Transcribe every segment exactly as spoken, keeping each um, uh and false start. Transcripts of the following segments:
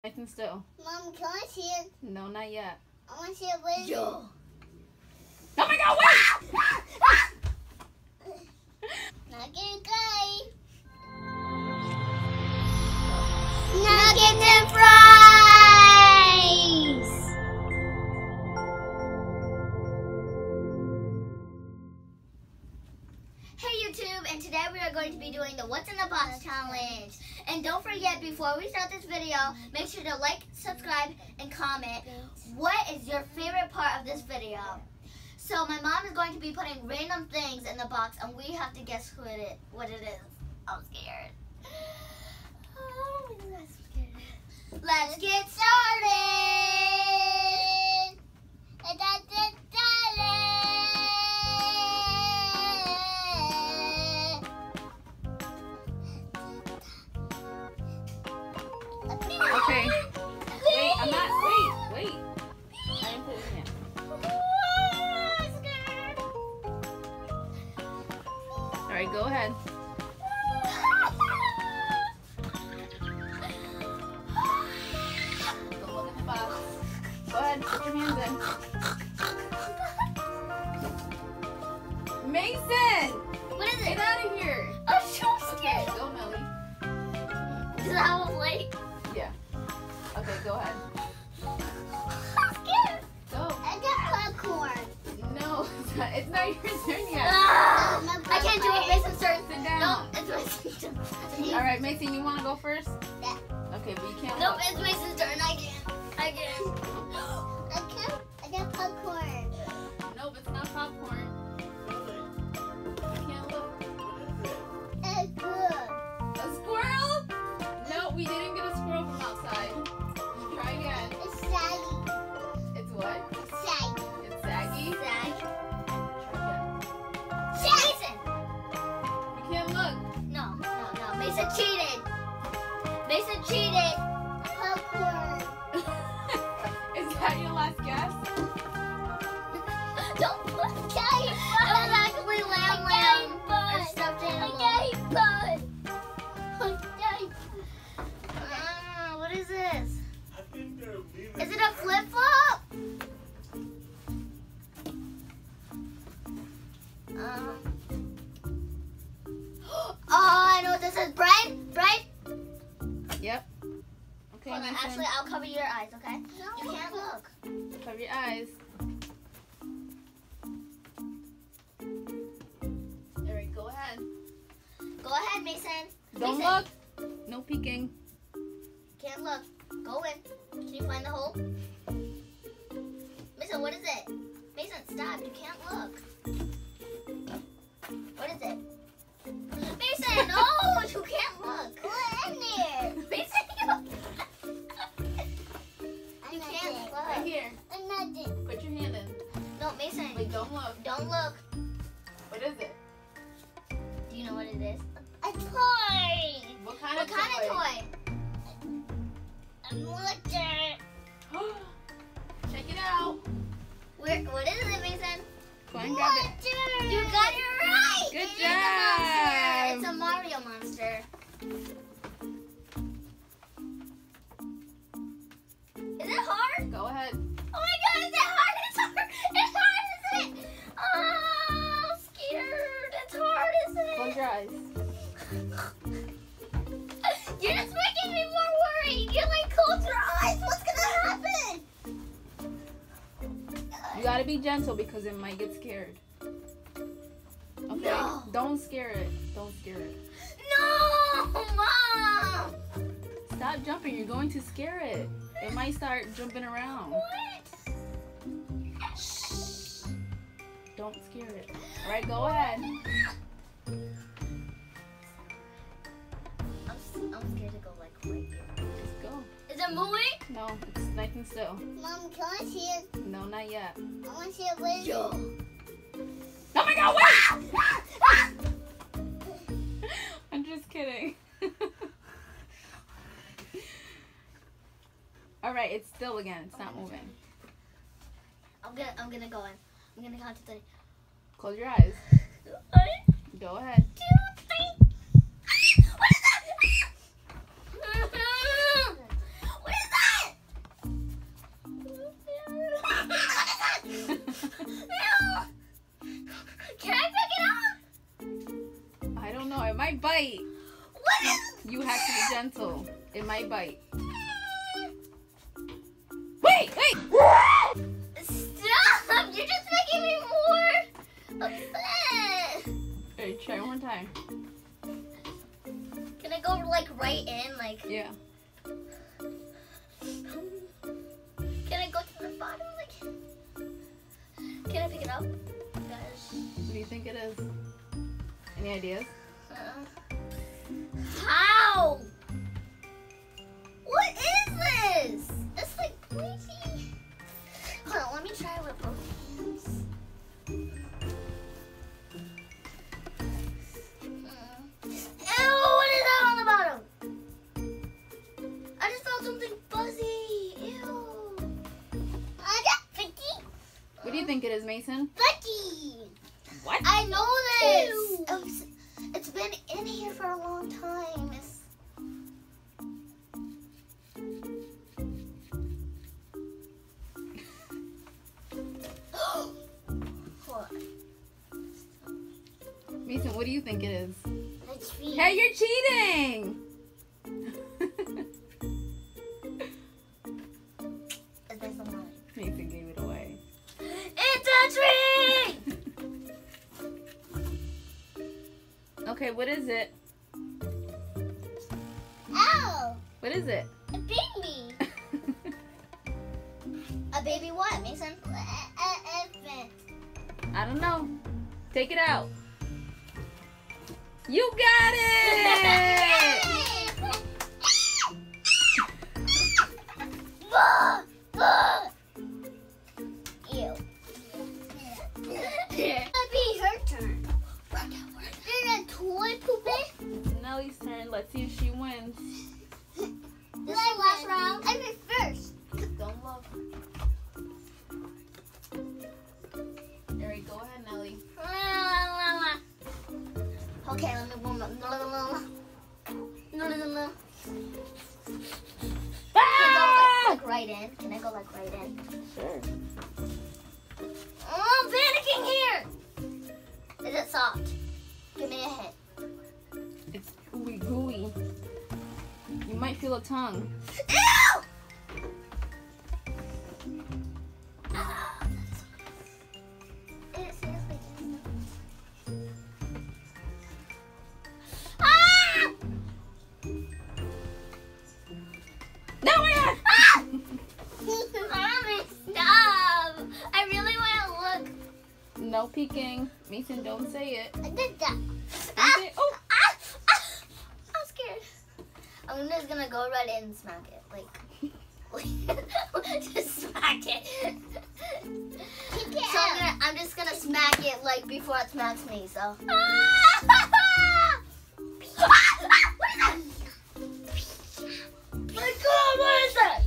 Nice and still. Mom, can I see it? No, not yet. I want to see it with you. Oh my god, wait! Nugget guy. Nuggets and fries! Hey YouTube, and today we are going to be doing the What's in the Box challenge. And don't forget, before we start this video, make sure to like, subscribe, and comment what is your favorite part of this video. So my mom is going to be putting random things in the box, and we have to guess who it is, what it is. I'm scared. Oh my God, I'm scared. Let's get started. Let's get Okay. Wait, I'm not. Wait, wait. I didn't put it in. Alright, go ahead. Don't look at the box. Go ahead, put your hands in. Mason! What is it? Get out of here! I'm so scared. Okay, go, Melly. Does it have a plate? Yeah. Okay, go ahead. I'm scared. Go. I got popcorn. No, it's not, it's not your turn yet. Ah, I can't do it. Mason, start. Sit down. No, it's Mason's turn. Alright, Mason, you want to go first? Yeah. Okay, but you can't Nope, look. it's Mason's turn. I can't. I can't. I can't. I got popcorn. Nope, it's not popcorn. You can't look. It's good. A squirrel? No, we didn't get a squirrel from outside. Try again. It's saggy. It's what? It's saggy. It's saggy? Saggy. Try Mason! again. You can't look. No, no, no. Mason cheated. Mason cheated. Popcorn. Is that your last guess? Don't put Gay Bud. It was actually lamb lamb or stuffed animal. Gay Bud. Uh, what is this? I think they're leaving. Is it a flip flop? Um. Oh, I know what this is. Brian, Brian. Yep. Okay, Hold on, Mason. actually, I'll cover your eyes, okay? You can't look. Cover your eyes. Alright, go ahead. Go ahead, Mason. Don't Mason. look. No peeking. Can't look. Go in. Can you find the hole? Mason, what is it? Mason, stop. You can't look. What is it? Mason, no! You can't look. Go in there. Mason, you... you can't look. Right here. Another. Put your hand in. No, Mason. Wait, don't look. Don't look. What is it? Do you know what it is? A toy. What kind What of kind toy? of toy? A mullet. Check it out. Where? What is it, Mason? Go and grab it. You got it right. Good It is a monster. job. It's a Mario monster. Is it hard? Go ahead. Oh my God! Is it hard? It's hard. It's hard, isn't it? Oh, I'm scared. It's hard, isn't it? Close your eyes. You're just making me more worried. You're like, close your eyes. What's gonna happen? You gotta be gentle because it might get scared. Okay? No. Don't scare it. Don't scare it. No, Mom. Stop jumping. You're going to scare it. It might start jumping around. What? Don't scare it. Alright, go ahead. I'm, s- I'm scared to go like right here. Just go. Is it moving? No, it's nice and still. Mom, can I see it? No, not yet. I want to see it with you. Oh my god, wait! I'm just kidding. Alright, it's still again. It's not moving. I'm gonna, I'm gonna go in. I'm gonna count to three. Close your eyes. One, Go ahead. two, three. What is that? What is that? might bite. What is? You have to be gentle. It might bite. Wait, wait! Stop! You're just making me more upset. Alright, try one more time. Can I go like right in? Like, Yeah. can I go to the bottom? Like, can I pick it up? Guys. What do you think it is? Any ideas? Uh, how? What is this? It's like pointy. Hold on, let me try it with both hands. Mm. Ew, what is that on the bottom? I just felt something fuzzy. Ew. I got Vicky. What do you think it is, Mason? Vicky. What? I know this. Oh, it's- it's been in here for a long time. It's... What? Mason, what do you think it is? Let's see. Hey, you're cheating! Is this the one? Mason gave it away. It's a tree! Okay, what is it? Ow! What is it? A baby. A baby what, Mason? An infant. I don't know. Take it out. You got it! Ew. That'd be her turn. There's a toy pooping. Nellie's turn. Let's see if she wins. This is last round. I went first. Don't look. Alright, go ahead, Nellie. Okay, let me warm up. Can I go like, like right in? Can I go like right in? Sure. Oh, I'm panicking here. Is it soft? Give me a hint. It's ooey gooey. You might feel a tongue. Ew! It seriously is. Ah! No, my God! Ah! Mommy, stop! I really want to look. No peeking. Mason, don't say it. I did that. Ah! Oh. Ah! Ah! I'm scared. I'm just gonna go right in and smack it. Like, just smack it. So I'm, gonna, I'm just gonna smack it like before it smacks me. So. Ah! Ah! Ah! What is that? My God, what is that?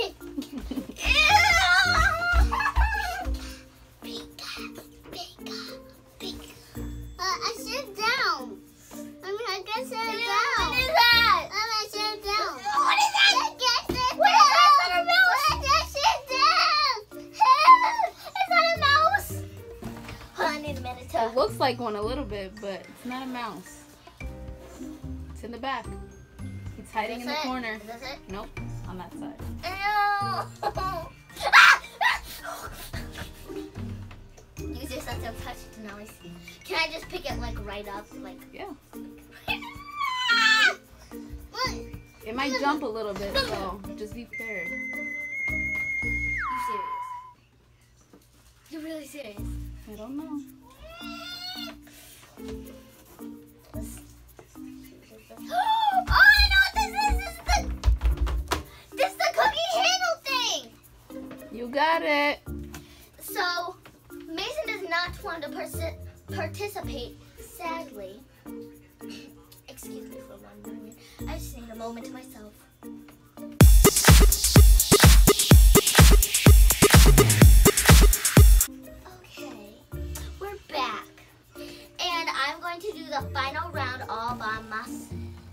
Uh, I sit down. I mean, I guess sit down. What is that? Um, I sit down. What is that? I guess sit what down. What is that? What is that? Sit down. Is that a mouse? Hold on, I need a minute to. It looks like one a little bit, but it's not a mouse. It's in the back. It's hiding in the Is this it? corner. Is this it? Nope, on that side. Ew. Use your sense of touch to know. Can I just pick it like right up? Like. Yeah. What? It might jump a little bit, so just be prepared. You serious? You're really serious? I don't know. Oh, I know what this is! This is the, this is the cookie handle thing! You got it. So, Mason does not want to persi- participate, sadly. Excuse me for one moment. I just need a moment to myself. Okay, we're back. And I'm going to do the final round all by myself.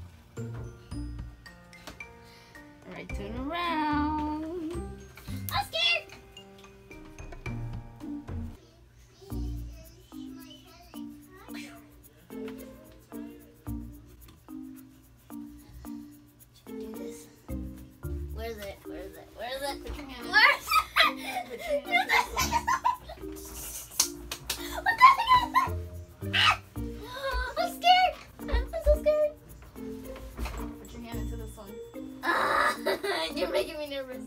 All right, turn around. I'm scared! is it? Where is it? Put your hand in. Where is it? Put your hand in this What the heck is that? I'm scared. I'm so scared. Put your hand into this one. Ah, you're making me nervous.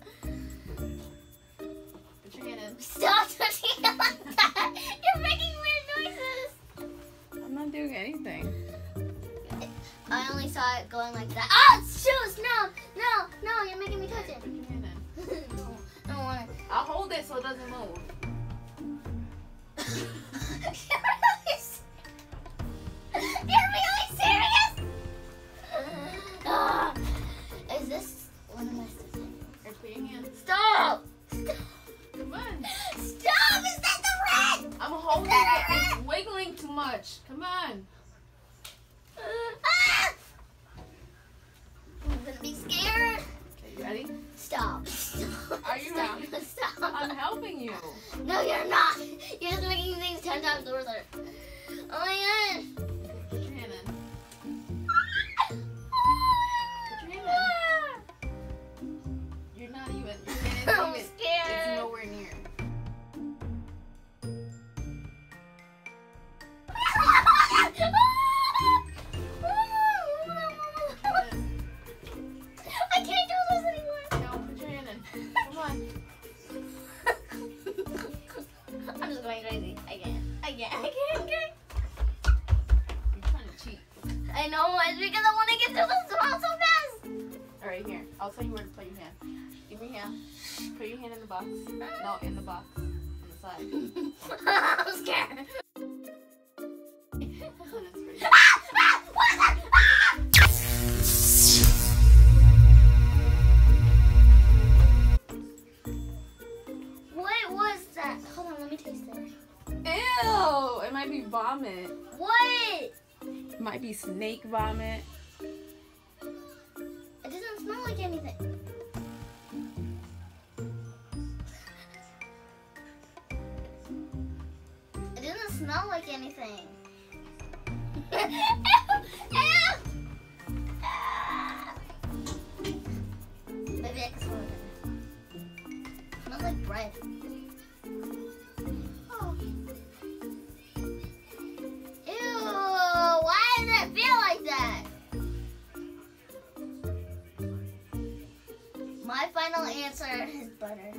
Put your hand in. Stop touching it like that. You're making weird noises. I'm not doing anything. I only saw it going like that. Oh, it's shoes. No, no, no. You're making me touch it. Put your hand in. No, I don't want it. I'll hold it so it doesn't move. You're really serious? You're really serious? Ah, is this one of my sisters? Or put your hand. Stop! Stop! Come on. Stop! Is that the red? I'm holding it. It's wiggling too much. Come on. Ah! I'm gonna be scared. Okay, you ready? Stop. Stop. Are you Stop. ready? Stop. I'm helping you. No, you're not. You're just making things ten times worse. Oh my god. Put your hand in. Put your hand in. You're not even. Your hand I'm isn't even. scared. It's nowhere near. I can't do this anymore. No, put your hand in. Come on. I'm just going crazy. I can't. I can't. I can't. I can't. You're trying to cheat. I know. It's because I want to get through this round so fast. All right, here. I'll tell you where to put your hand. Give me your hand. Put your hand in the box. No, in the box. On the side. I'm scared. And it's pretty. Ah! Ah! What is that? Ah! What was that? Hold on, let me taste it. Ew! It might be vomit. What? It might be snake vomit. It doesn't smell like anything. It doesn't smell like anything. Ew! Ew! Ah! Maybe I can smell it. It smells like bread. Oh. Ew! Why does it feel like that? My final answer is butter.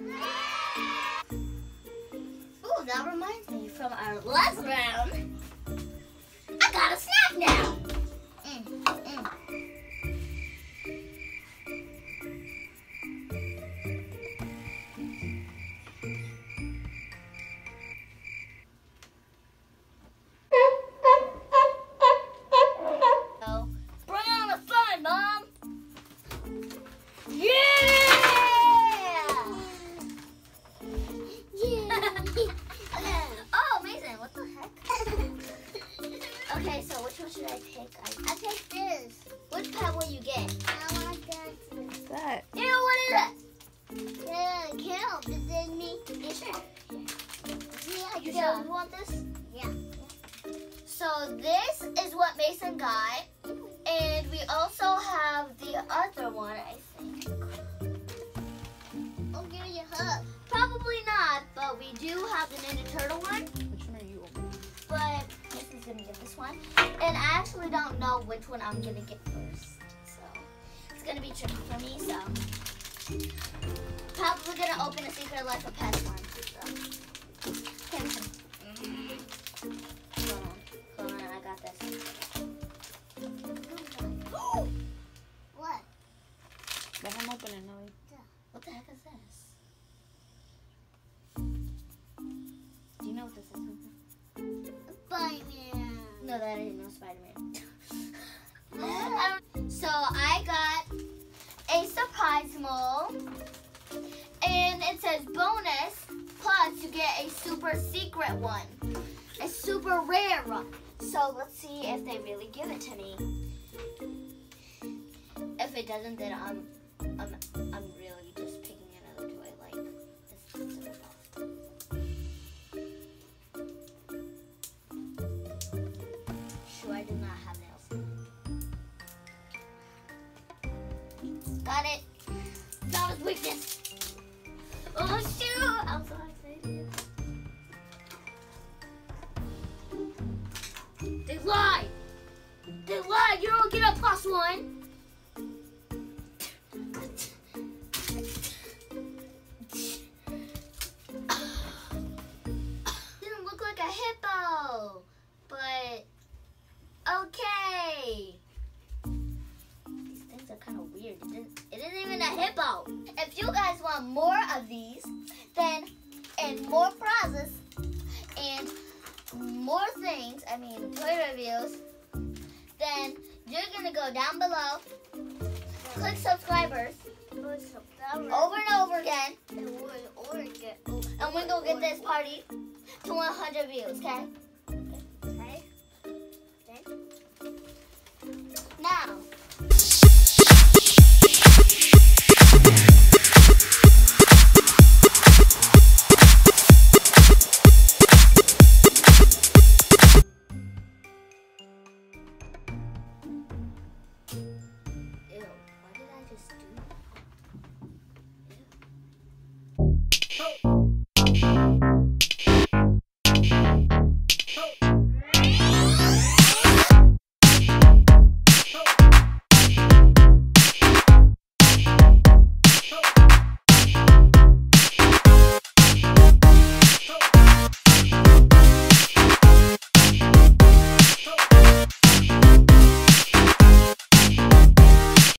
Ooh, that reminds me from our last round. I got a snack now. Mm, mm. So, bring on the fun, Mom. Yeah! Yeah. Oh, amazing. What the heck? Okay, so which one should I pick? I, I pick this. Which pet will you get? I want that. What's that? Ew, what is it? Yeah, count. Is it me? Yeah, sure. Yeah, you Yeah. You want this? Yeah. So this is what Mason got. And we also have the other one, I think. I'll give you a hug. Probably not, but we do have the Ninja Turtle one. Which one are you opening? But Mason's gonna get this one. And I actually don't know which one I'm gonna get first. So it's gonna be tricky for me, so probably gonna open a Secret Life of Pets one. So. Okay, Mason. Hold on. Hold on, I got this. What? Let him open it, Nelly. What the heck is this? Do you know what this is? Spider-Man. No, that ain't no Spider-Man. um, so I got a surprise mole, and it says bonus plus you get a super secret one, a super rare one. So let's see if they really give it to me. If it doesn't, then I'm I'm I'm really just picking another toy like this. Super Puff. Sure, I do not have nails. Got it. That was weak. hippo. But, okay. These things are kind of weird. It isn't, it isn't even a hippo. If you guys want more of these, then, and more prizes, and more things, I mean, toy reviews, then you're going to go down below, click subscribers, over and over again, and we're going to get this party to one hundred views, okay? Okay. Okay. Now,